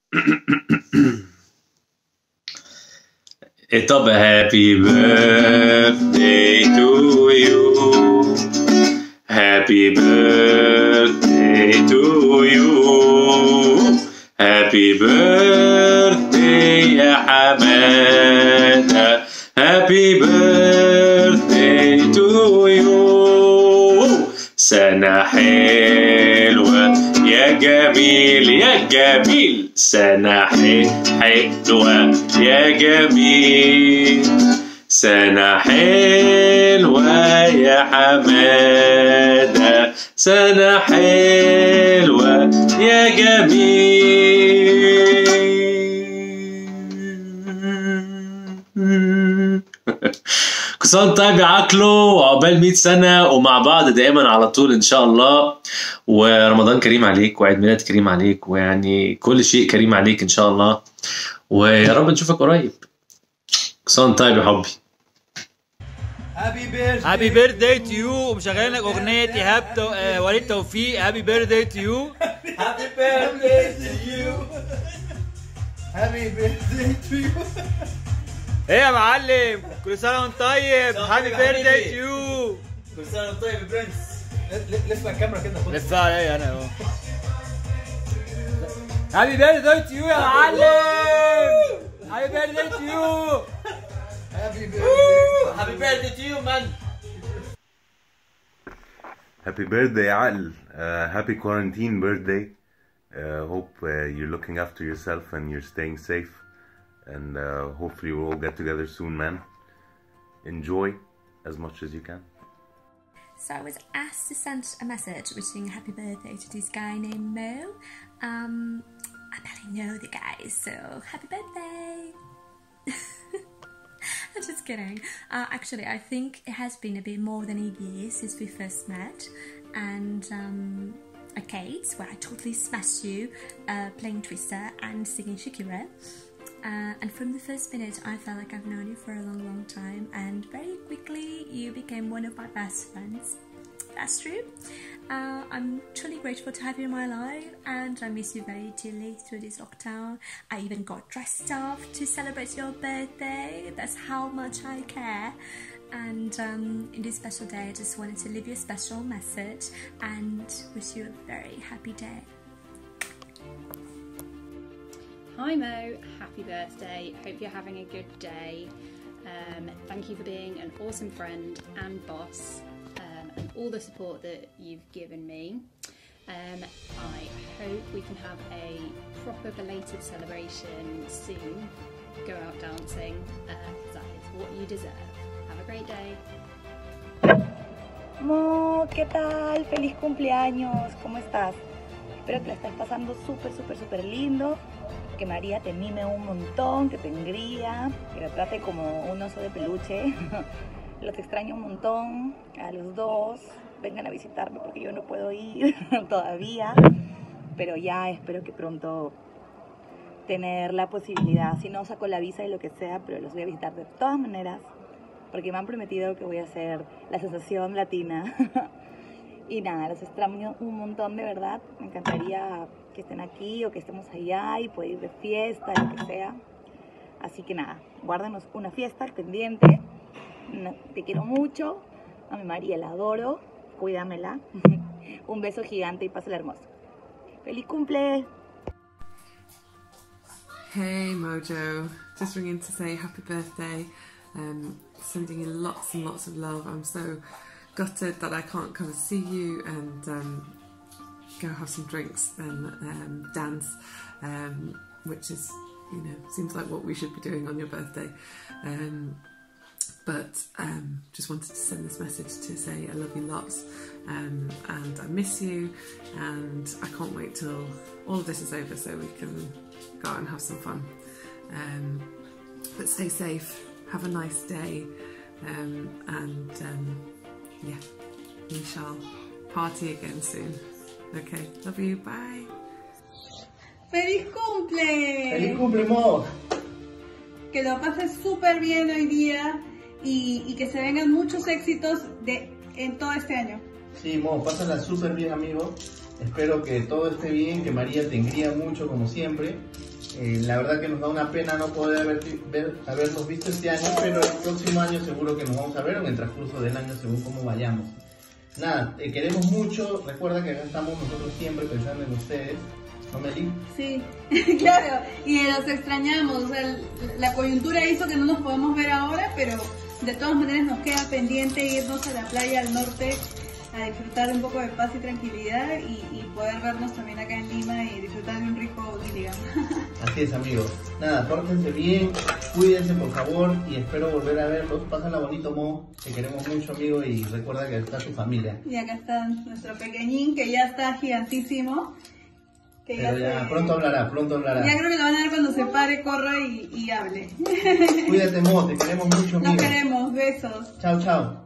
طب happy birthday to you. Happy birthday to you. Happy birthday يا حمادة. Happy birthday to you. سنة حلوة يا جميل يا جميل. سنة حلوة يا جميل. سنة حلوة يا حمادة. سنة حلوة يا جميل. كل سنة وانتم طيب يا عقله، وعقبال 100 سنة ومع بعض دائما على طول إن شاء الله. ورمضان كريم عليك، وعيد ميلاد كريم عليك، ويعني كل شيء كريم عليك إن شاء الله، ويا رب نشوفك قريب. كل سنة وانتم طيب يا حبي. هابي بيرثداي تو يو. ومشغلين لك اغنيه ايهاب وليد توفيق. هابي بيرثداي تو يو. هابي بيرثداي تو يو. هابي بيرثداي تو يو. ايه يا معلم، كل سنه وانت طيب. هابي بيرثداي تو يو. كل سنه وانت طيب يا برنس. لف الكاميرا كده. لفها عليا انا اهو. هابي بيرثداي تو يو يا معلم. هابي بيرثداي تو يو. Happy birthday to you, man. Happy birthday يا عقل. Happy quarantine birthday. Hope you're looking after yourself and you're staying safe, and hopefully we'll all get together soon, man. Enjoy as much as you can. So I was asked to send a message wishing a happy birthday to this guy named Mo. I barely know the guy, so happy birthday. I'm just kidding. Actually, I think it has been a bit more than a year since we first met, and arcades where I totally smashed you playing Twister and singing Shakira. And from the first minute, I felt like I've known you for a long, long time, and very quickly you became one of my best friends. That's true. I'm truly grateful to have you in my life, and I miss you very dearly through this lockdown. I even got dressed up to celebrate your birthday. That's how much I care. And in this special day, I just wanted to leave you a special message and wish you a very happy day. Hi Mo, happy birthday. Hope you're having a good day. Thank you for being an awesome friend and boss. And all the support that you've given me. I hope we can have a proper belated celebration soon. Go out dancing. That is what you deserve. Have a great day. Mo, ¿qué tal? Feliz cumpleaños. ¿Cómo estás? Espero que la estés pasando súper lindo. Que María te mime un montón, que te engría, que la trate como un oso de peluche. Los extraño un montón, a los dos. Vengan a visitarme porque yo no puedo ir todavía. Pero ya espero que pronto tener la posibilidad. Si no, saco la visa y lo que sea, pero los voy a visitar de todas maneras. Porque me han prometido que voy a ser la sensación latina. Y nada, los extraño un montón de verdad. Me encantaría que estén aquí o que estemos allá y poder ir de fiesta, lo que sea. Así que nada, guárdanos una fiesta al pendiente. Te quiero mucho. A mi María la adoro. Cuídamela. Un beso gigante y pásala hermoso. ¡Feliz cumple! Hey Mojo, just ringing to say happy birthday. Sending you lots and lots of love. I'm so gutted that I can't come and see you and go have some drinks and dance, which is, you know, seems like what we should be doing on your birthday. But just wanted to send this message to say I love you lots, and I miss you, and I can't wait till all of this is over so we can go out and have some fun. But stay safe, have a nice day, and yeah, we shall party again soon. Okay, love you, bye. ¡Feliz cumple! ¡Feliz cumple, Mo! Que lo pases súper bien hoy día y que se vengan muchos éxitos en todo este año. Sí, Mo, pásala súper bien, amigo. Espero que todo esté bien, que María te engría mucho como siempre. La verdad que nos da una pena no poder habernos visto este año, pero el próximo año seguro que nos vamos a ver en el transcurso del año según cómo vayamos. Nada, queremos mucho, recuerda que acá estamos nosotros siempre pensando en ustedes, ¿no, Meli? Sí, claro, y los extrañamos, o sea, la coyuntura hizo que no nos podamos ver ahora, pero de todas maneras nos queda pendiente irnos a la playa al norte a disfrutar de un poco de paz y tranquilidad y poder vernos también acá en Lima y disfrutar de un rico Gilligan. Así es, amigos. Nada, pórtense bien, cuídense por favor y espero volver a verlos. Pásenla bonito, Mo, te queremos mucho, amigo, y recuerda que está tu familia. Y acá está nuestro pequeñín que ya está gigantísimo. Que Pero ya pronto hablará, pronto hablará. Ya creo que lo van a ver cuando se pare, corra y hable. Cuídate, Mo, te queremos mucho, amigo. Nos queremos, besos. Chao, chao.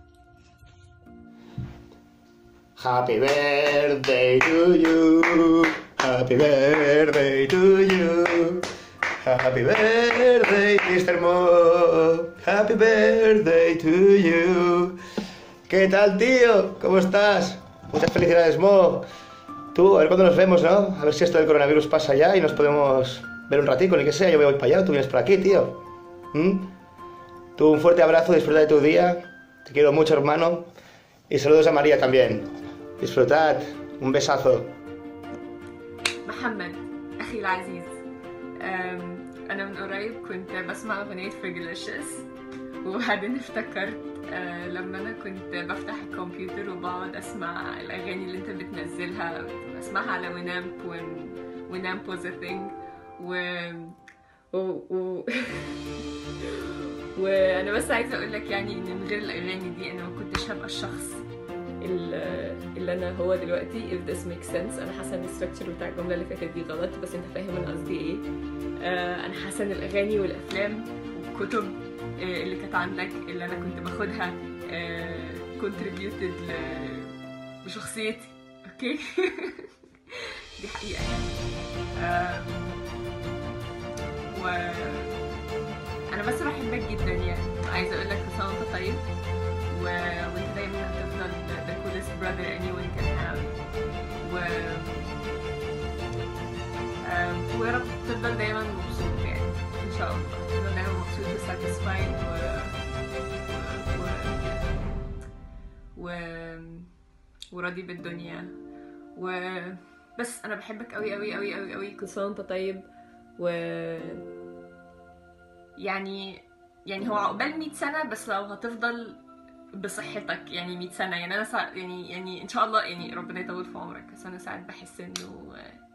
Happy birthday to you. Happy birthday to you. Happy birthday, Mr. Mo. Happy birthday to you. ¿Qué tal, tío? ¿Cómo estás? Muchas felicidades, Mo. Tú, a ver cuándo nos vemos, ¿no? A ver si esto del coronavirus pasa ya y nos podemos ver un ratico, ni que sea. Yo me voy para allá, tú vienes por aquí, tío. Tú, un fuerte abrazo, disfruta de tu día. Te quiero mucho, hermano. Y saludos a María también. disfrutad. Un besazo. محمد أخي العزيز، أنا من قريب كنت بسمع أغنية فريجليشس وبعدين افتكرت لما أنا كنت بفتح الكمبيوتر وبقعد أسمع الأغاني اللي أنت بتنزلها، بسمعها على ونامب was a thing وأنا بس عايزة أقول لك يعني إن من غير الأغاني دي أنا ما كنتش هبقى الشخص اللي انا هو دلوقتي. if this makes sense. انا حاسه ان الستراكشر بتاع الجمله اللي فاتت دي غلط، بس انت فاهم انا قصدي ايه. انا حاسه ان الاغاني والافلام والكتب اللي كانت عندك اللي انا كنت باخدها contributed لشخصيتي. اوكي دي حقيقه يعني. وانا بس بحبك جدا يعني، عايزه اقول لك كل سنه وانت طيب وانت دايما هتفضل the coolest brother anyone can have ويا رب تفضل دايما مبسوط يعني ان شاء الله، تفضل دايما مبسوط و satisfied وراضي بالدنيا بس انا بحبك قوي قوي قوي قوي قوي. كل سنه وانت طيب يعني هو عقبال 100 سنه، بس لو هتفضل بصحتك يعني 100 سنة يعني أنا يعني إن شاء الله يعني ربنا يطول في عمرك. بس أنا ساعات بحس إنه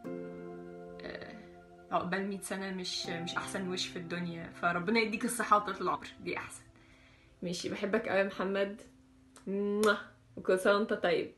عقبال 100 سنة مش أحسن وش في الدنيا، فربنا يديك الصحة وطولة العمر دي أحسن. ماشي، بحبك أوي يا محمد، وكل سنة وأنت طيب.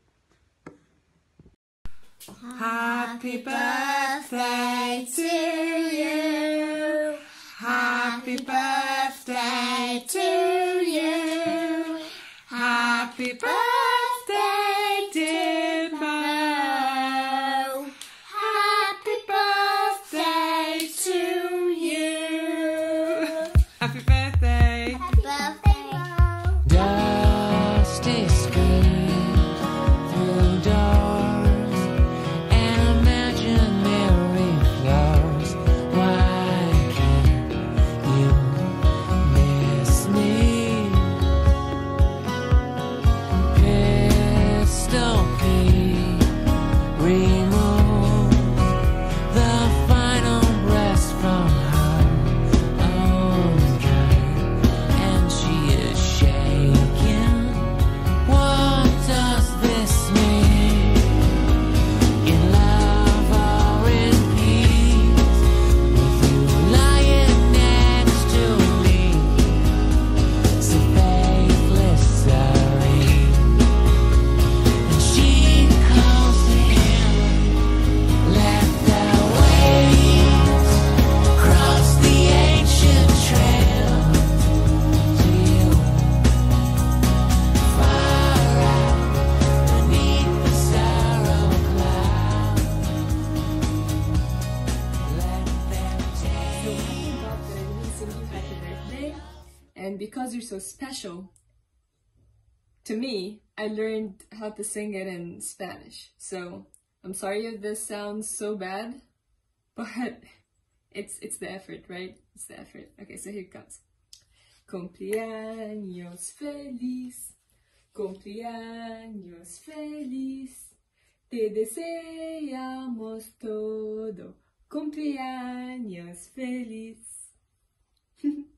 Happy birthday to you. Happy birthday to you. Happy birthday, dear Mo. Happy birthday to you. Happy birthday. Happy birthday, Mo. Dusty streets through doors and imaginary flowers. Why can't you miss me? Pistol Pete, remove the final breath from her own kind, and she is shaking. What does this mean? In love or in peace, with you lying next to me, so faithless, serene. And she calls him, let the waves cross the ancient trail to you, far out beneath the sorrow cloud. Let them take. And because you're so special to me, I learned how to sing it in Spanish. So I'm sorry if this sounds so bad, but It's the effort, right? It's the effort. Okay, so here it comes. Cumpleaños feliz, cumpleaños feliz, te deseamos todo, cumpleaños feliz.